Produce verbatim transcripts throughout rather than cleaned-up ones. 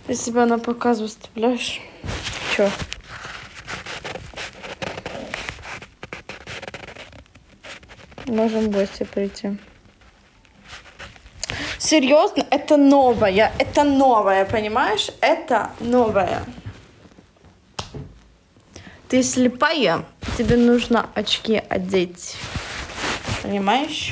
Ты себя на показ выставляешь. Чё? Можем в гости прийти. Серьезно? Это новое. Это новое, понимаешь? Это новое. Ты слепая, тебе нужно очки одеть. Понимаешь?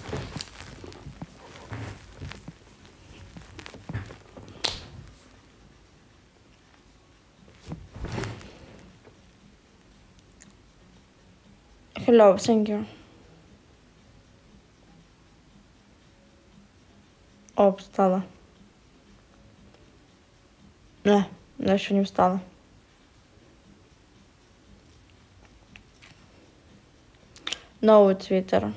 Hello, thank you. О, встала. Не, я еще не встала. Новый твиттер.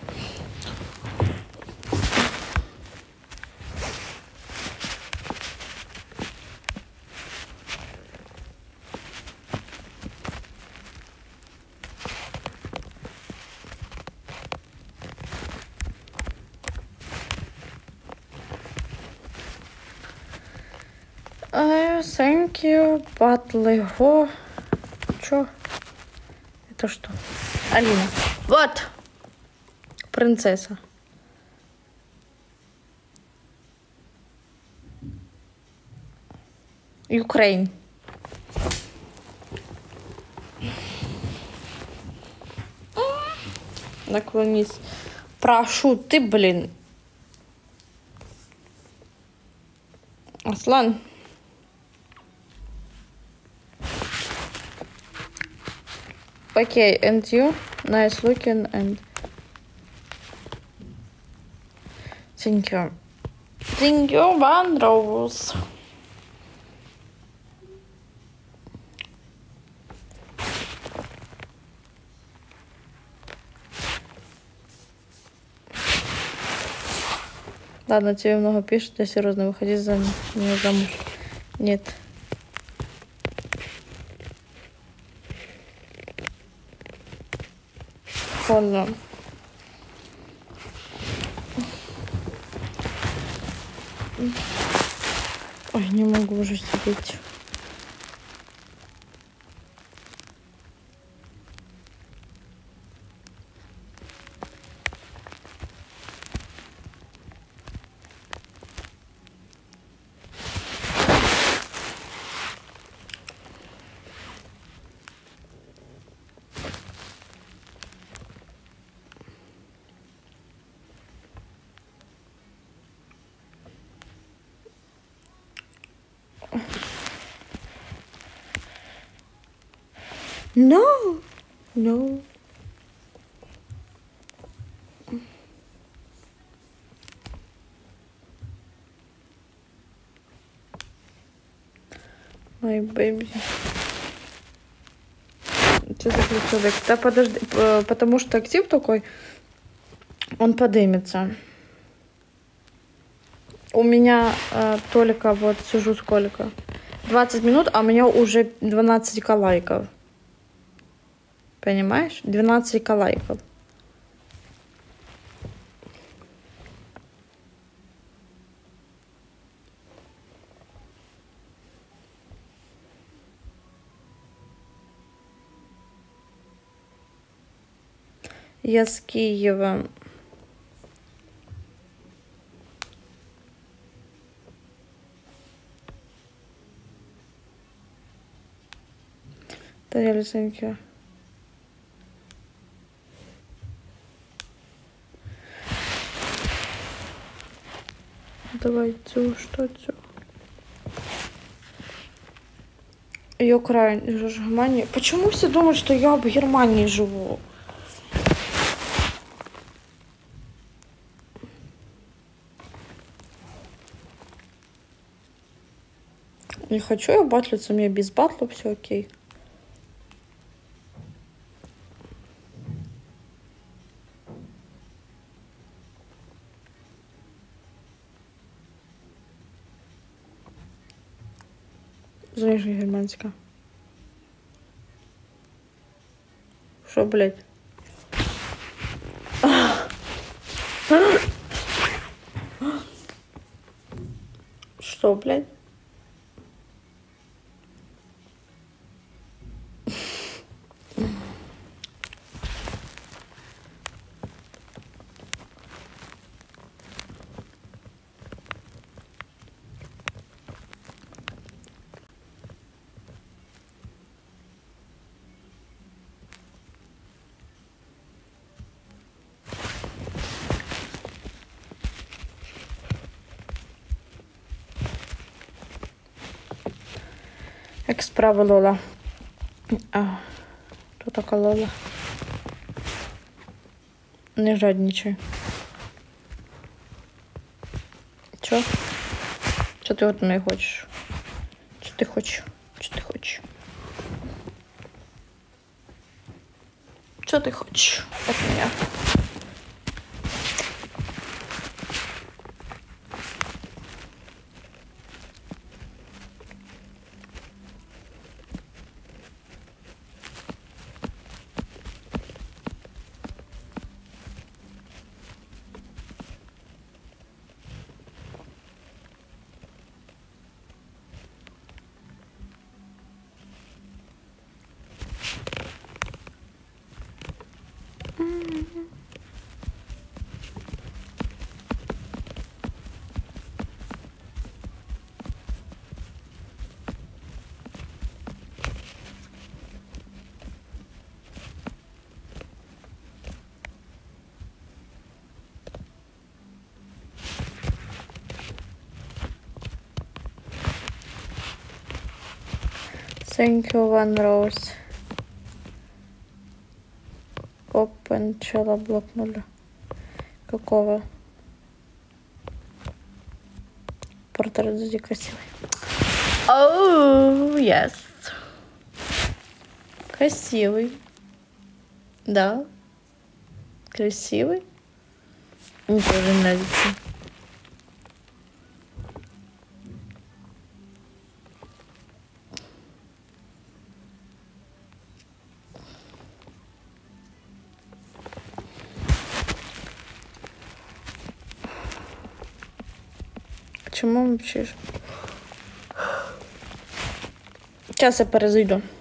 Uh, thank you, but Lego. Чё? Это что? Алина. Вот! Принцесса. Украин. Наклонись. Прошу, ты, блин. Аслан. Okay, and you? Nice looking and... Thank you. Thank you, one rose. Ладно, тебе много пишут, я серьезно, выходи за меня замуж. Нет. Ладно. Ой, не могу уже сидеть. No, no. My baby. Что за человек? Да подожди, потому что актив такой, он подымется. У меня э, только вот сижу сколько? двадцать минут, а у меня уже двенадцать лайков. Понимаешь? двенадцать лайков. Я с Киева. Дарья Лисенька. Давай цю, что цю? Украина, Германия. Почему все думают, что я в Германии живу? Не хочу я батлиться, мне без батла все окей. Знаешь, германская. Что, блядь? Что, блядь? Як справа, Лола? А, хто така Лола? Не жадничай. Чо? Що ти от мене хочеш? Що ти хочеш? Що ти хочеш? Що ти хочеш от мене? Thank you, One Rose. Open чела блокнули. Какого? Портрет Зузи красивый. Oh, yes. Красивый. Да. Красивый. Мне тоже нравится. Чому мовчиш? Сейчас я перезайду.